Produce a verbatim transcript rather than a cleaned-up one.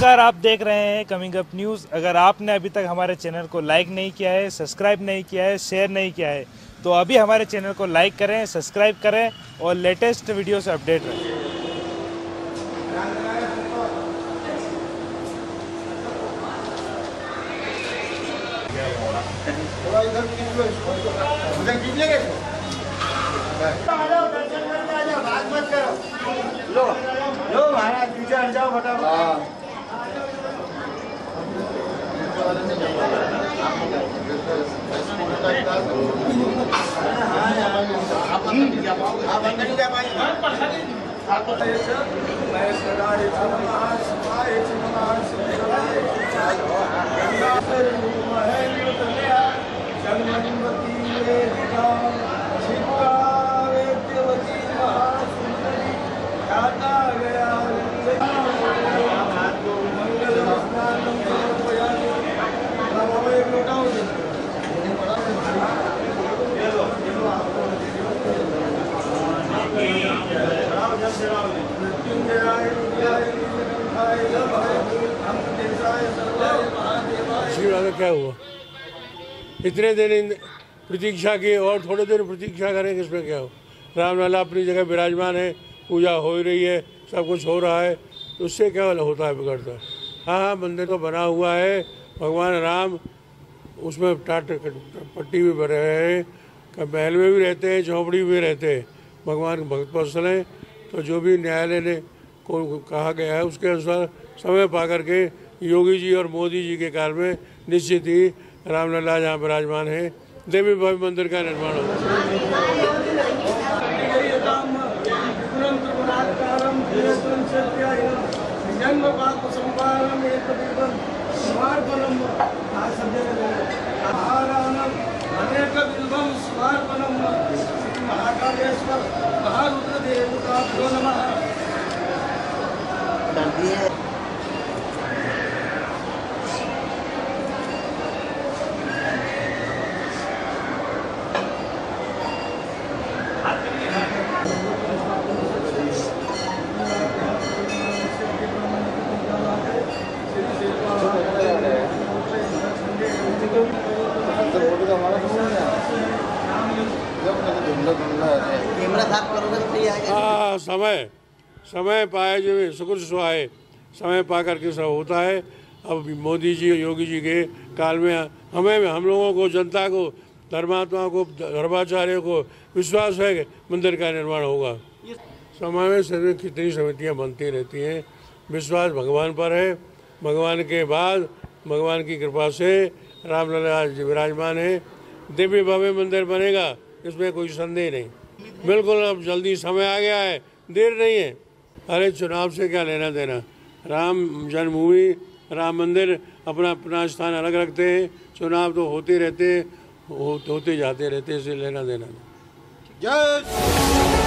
नमस्कार, आप देख रहे हैं कमिंग अप न्यूज़। अगर आपने अभी तक हमारे चैनल को लाइक नहीं किया है, सब्सक्राइब नहीं किया है, शेयर नहीं किया है, तो अभी हमारे चैनल को लाइक करें, सब्सक्राइब करें और लेटेस्ट वीडियो से अपडेट रहें। लो लो महाराज पीछे हट जाओ फटाफट। क्या हुआ? इतने दिन प्रतीक्षा की और थोड़े देर प्रतीक्षा करेंगे, इसमें क्या हो? रामलला अपनी जगह विराजमान है, पूजा हो ही रही है, सब कुछ हो रहा है, तो उससे क्या होता है, बिगड़ता? हाँ हाँ, मंदिर तो बना हुआ है, भगवान राम उसमें टाट पट्टी भी भरे हैं, महल में भी रहते हैं, झोपड़ी में भी रहते हैं, भगवान भक्त वत्सल हैं। तो जो भी न्यायालय ने को कहा गया है उसके अनुसार समय पा करके योगी जी और मोदी जी के काल में निश्चित ही रामलला जहाँ विराजमान है, देवी भव्य मंदिर का निर्माण होगा। हाँ, समय समय पाए जो सुकुल सुहाए, समय पा करके सब होता है। अब मोदी जी योगी जी के काल में हमें हम लोगों को, जनता को, धर्मात्मा को, धर्माचार्यों को विश्वास है कि मंदिर का निर्माण होगा। समय में सभी कितनी समितियाँ बनती रहती हैं, विश्वास भगवान पर है। भगवान के बाद भगवान की कृपा से रामलला विराजमान है, दिव्य भव्य मंदिर बनेगा, इसमें कोई संदेह नहीं। बिल्कुल अब जल्दी समय आ गया है, देर नहीं है। अरे चुनाव से क्या लेना देना, राम जन्मभूमि, राम मंदिर अपना अपना स्थान अलग रखते हैं, चुनाव तो होते रहते हो, होते जाते रहते, इससे लेना देना। जय